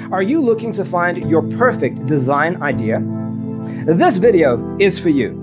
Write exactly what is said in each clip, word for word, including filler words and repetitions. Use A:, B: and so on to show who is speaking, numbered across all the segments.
A: Are you looking to find your perfect design idea? This video is for you.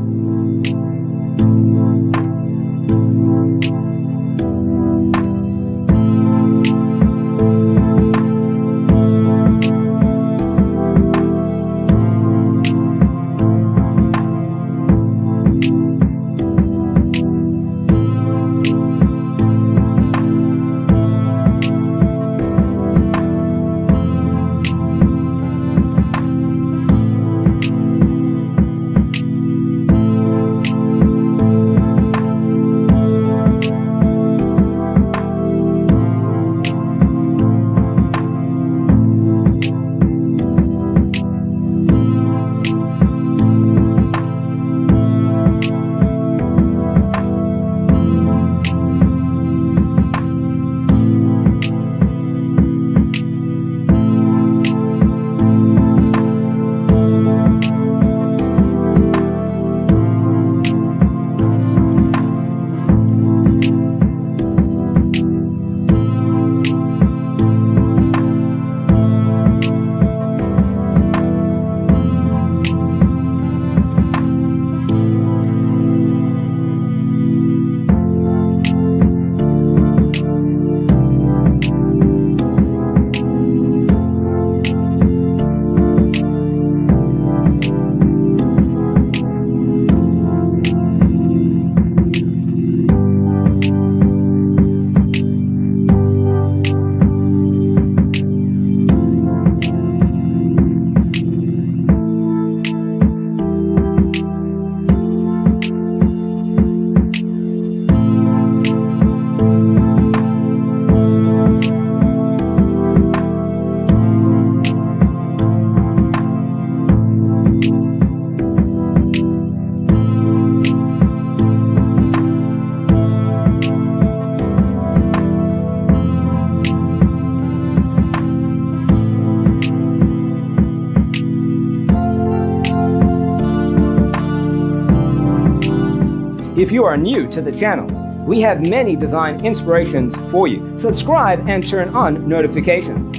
A: If you are new to the channel, we have many design inspirations for you. Subscribe and turn on notifications.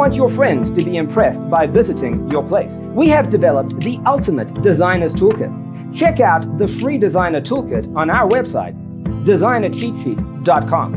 A: want your friends to be impressed by visiting your place. We have developed the ultimate designer's toolkit. Check out the free designer toolkit on our website, designer cheat sheet dot com.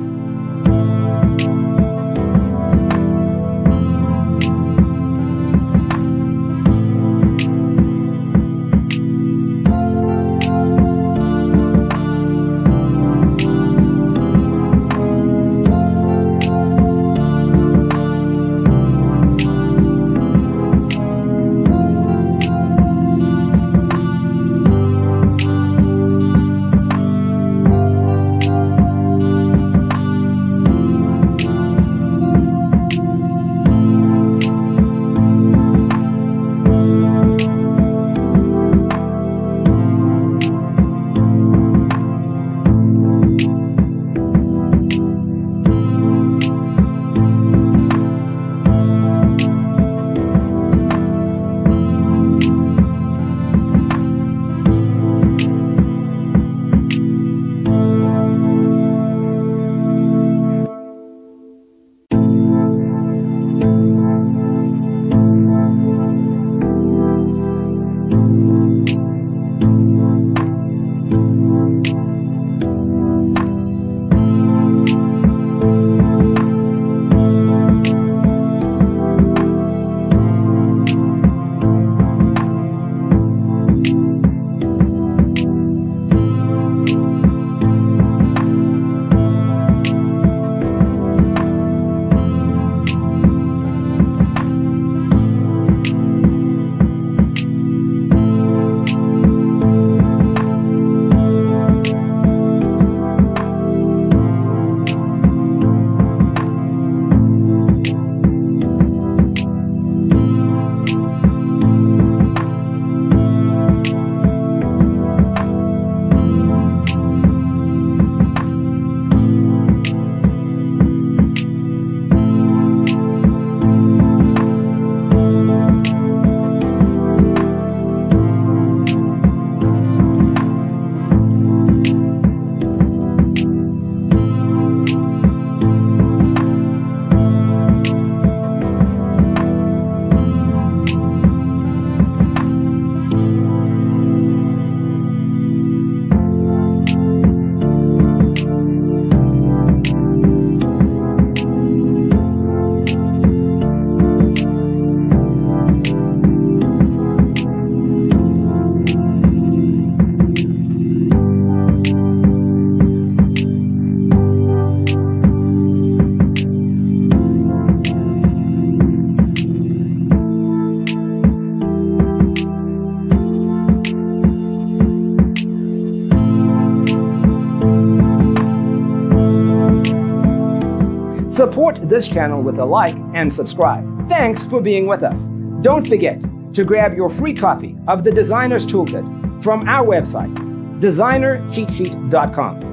A: Support this channel with a like and subscribe. Thanks for being with us. Don't forget to grab your free copy of the Designer's Toolkit from our website, designer cheat sheet dot com.